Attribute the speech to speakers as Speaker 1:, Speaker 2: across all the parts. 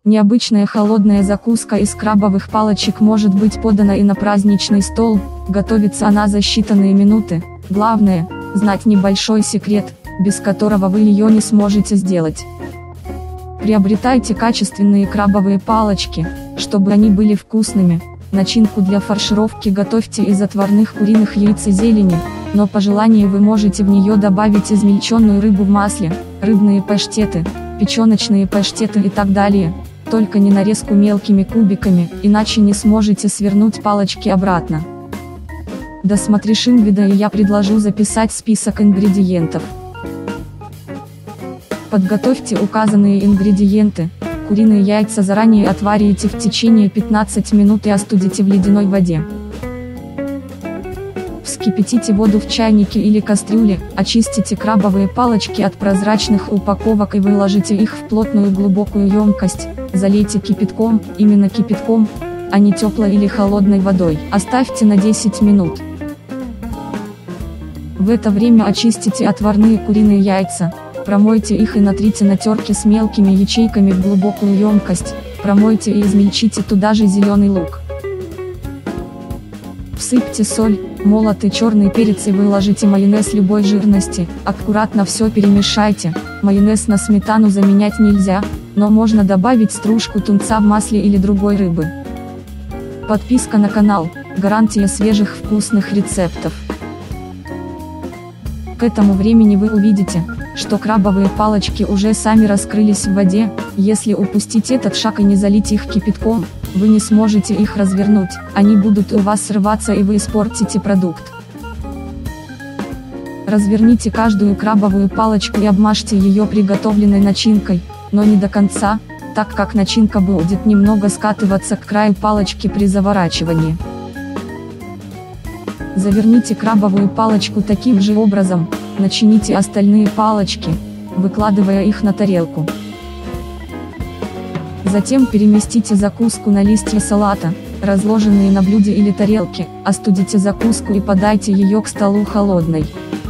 Speaker 1: Необычная холодная закуска из крабовых палочек может быть подана и на праздничный стол, готовится она за считанные минуты. Главное, знать небольшой секрет, без которого вы ее не сможете сделать. Приобретайте качественные крабовые палочки, чтобы они были вкусными. Начинку для фаршировки готовьте из отварных куриных яиц и зелени, но по желанию вы можете в нее добавить измельченную рыбу в масле, рыбные паштеты, печеночные паштеты и так далее. Только не нарезку мелкими кубиками, иначе не сможете свернуть палочки обратно. Досмотришь видео и я предложу записать список ингредиентов. Подготовьте указанные ингредиенты. Куриные яйца заранее отварите в течение 15 минут и остудите в ледяной воде. Вскипятите воду в чайнике или кастрюле, очистите крабовые палочки от прозрачных упаковок и выложите их в плотную глубокую емкость, залейте кипятком, именно кипятком, а не теплой или холодной водой. Оставьте на 10 минут. В это время очистите отварные куриные яйца, промойте их и натрите на терке с мелкими ячейками в глубокую емкость, промойте и измельчите туда же зеленый лук. Всыпьте соль, молотый черный перец и выложите майонез любой жирности, аккуратно все перемешайте. Майонез на сметану заменять нельзя, но можно добавить стружку тунца в масле или другой рыбы. Подписка на канал – гарантия свежих вкусных рецептов. К этому времени вы увидите, что крабовые палочки уже сами раскрылись в воде. Если упустить этот шаг и не залить их кипятком, вы не сможете их развернуть, они будут у вас срываться и вы испортите продукт. Разверните каждую крабовую палочку и обмажьте ее приготовленной начинкой, но не до конца, так как начинка будет немного скатываться к краю палочки при заворачивании. Заверните крабовую палочку таким же образом, начините остальные палочки, выкладывая их на тарелку. Затем переместите закуску на листья салата, разложенные на блюде или тарелке, остудите закуску и подайте ее к столу холодной.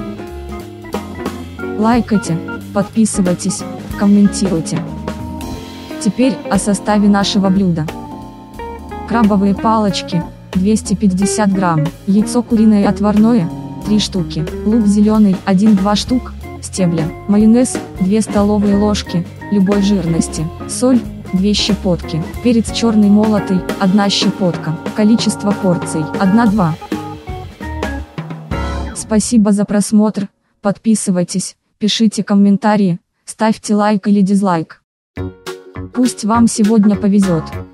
Speaker 1: Лайкайте, подписывайтесь, комментируйте. Теперь о составе нашего блюда. Крабовые палочки, 250 грамм, яйцо куриное отварное, 3 штуки, лук зеленый, 1-2 штук, стебля, майонез, 2 столовые ложки, любой жирности, соль, 2 щепотки, перец черный молотый, 1 щепотка, количество порций, 1-2. Спасибо за просмотр, подписывайтесь, пишите комментарии, ставьте лайк или дизлайк. Пусть вам сегодня повезет.